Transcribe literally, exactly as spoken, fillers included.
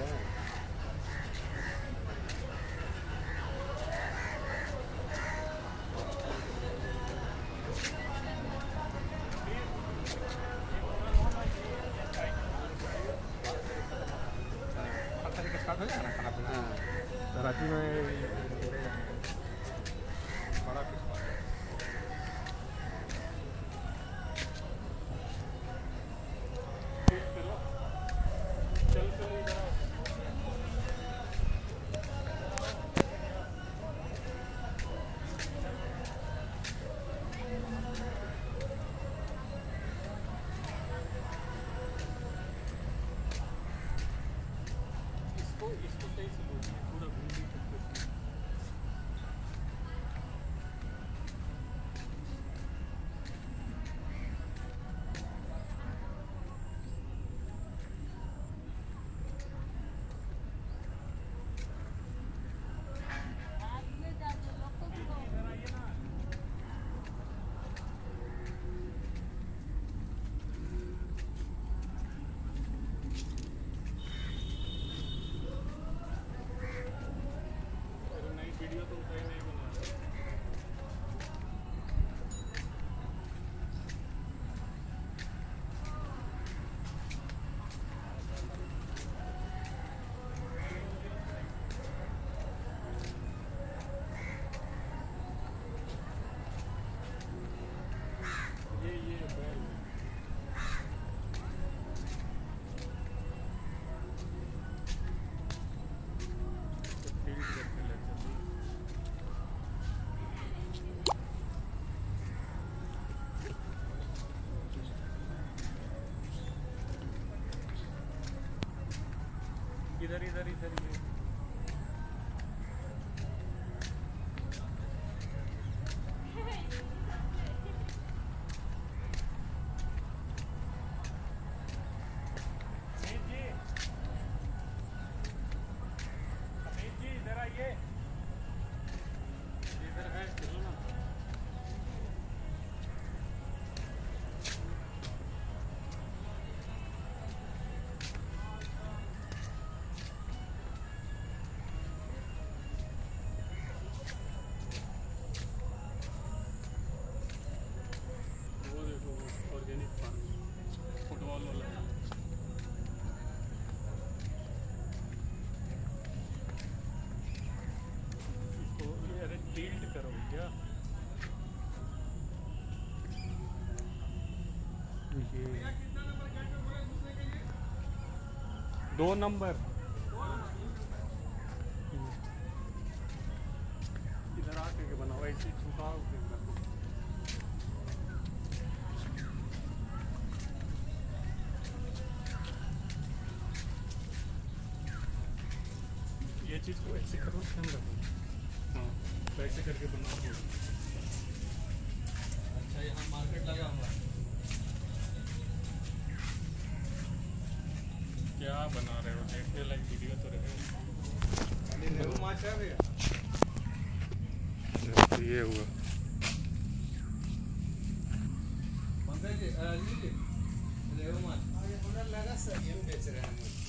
रांची में बड़ा इसको इसको सही से लो पूरा घूम इधर इधर इधर ये दो नंबर इधर आके के बनाओ ऐसे छुपाओ ये चीज को ऐसे करो हाँ वैसे करके बनाओ। अच्छा यहाँ मार्केट लगा हुआ क्या बना रहे हो देखने लाइक वीडियो तो रहे ये हुआ लगा सर ये बेच रहे हैं।